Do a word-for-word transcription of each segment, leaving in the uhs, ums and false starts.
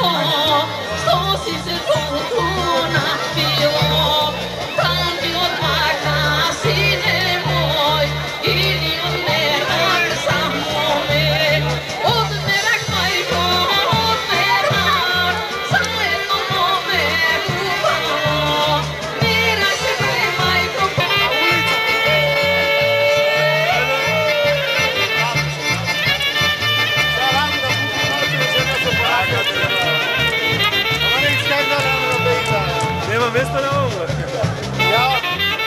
mesta na ovo. Ja.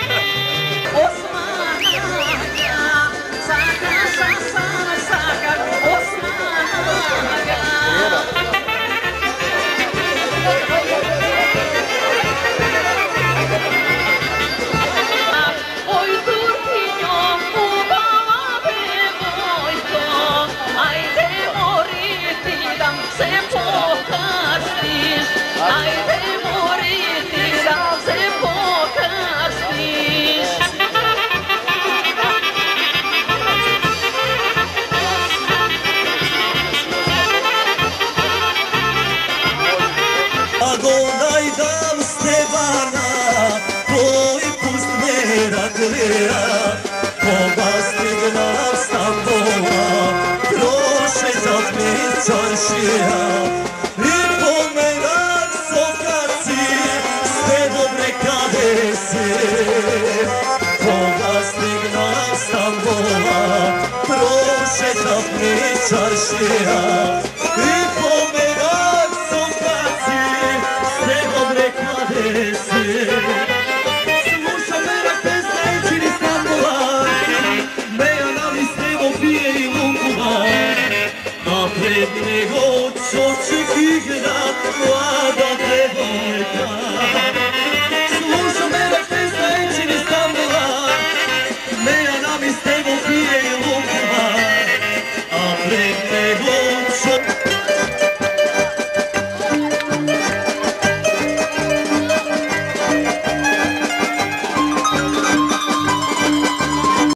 Onaj dam Stevana, koji pust me ragleda, koga stignam Stambova, troše za mi čaršija. I pomenak sokaci, sve dobre kadese, koga stignam Stambova, troše za mi čaršija. I pomenak sokaci, sve dobre kadese. Slušam merak bez nećini Stambova, Mejana mi s nebo pije i lukuva, napred nego čoček igrat.